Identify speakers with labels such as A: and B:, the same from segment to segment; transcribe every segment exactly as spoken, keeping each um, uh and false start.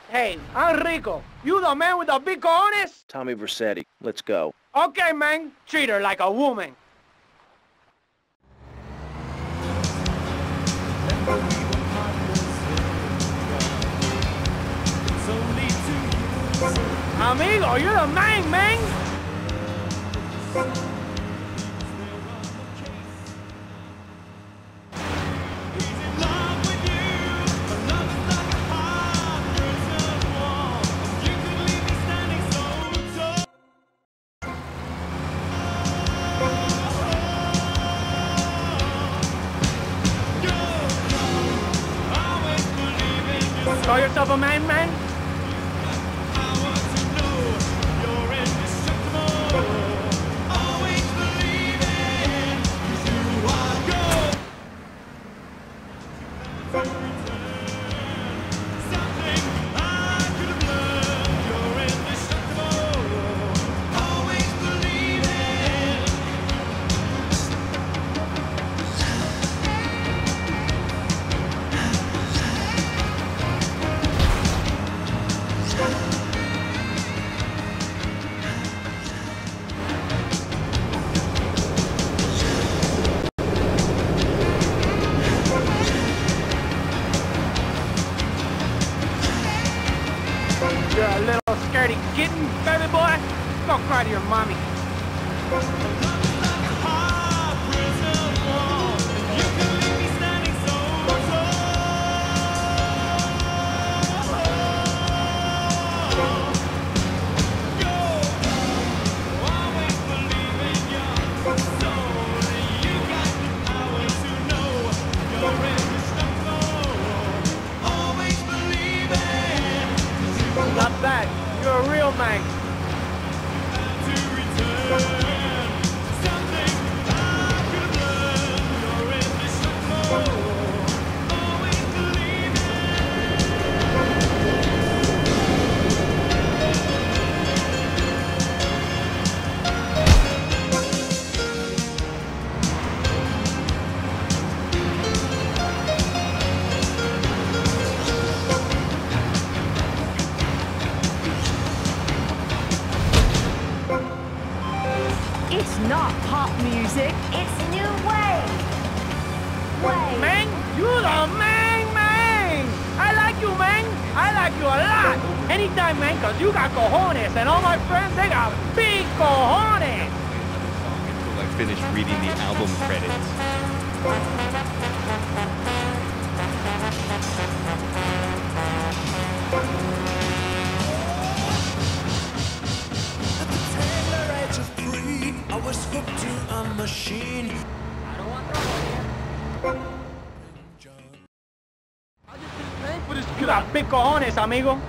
A: Hey, I'm Rico. You the man with the big cojones?
B: Tommy Vercetti. Let's go.
A: Okay, man. Treat her like a woman. Amigo, you're the man, man. Call yourself a man, man? You're a little scaredy kitten, baby boy. Go cry to your mommy. Not bad. You're a real man.
C: It's not pop music, it's new wave. Wave.
A: Man, you the man, man. I like you, man. I like you a lot. Anytime, man, because you got cojones, and all my friends, they got big cojones.
D: Until I finish reading the album credits.
E: I was hooked to a machine.
A: I don't want trouble here. I just didn't pay for this. You got big cojones, amigo.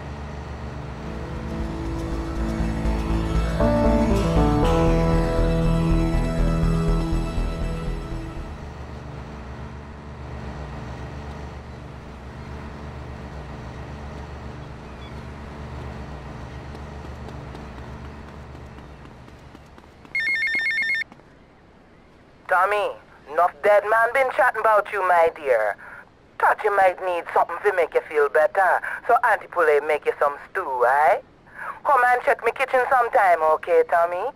F: Tommy, enough dead man been chatting about you, my dear. Thought you might need something to make you feel better. So Auntie Poulet make you some stew, eh? Come and check me kitchen sometime, okay, Tommy?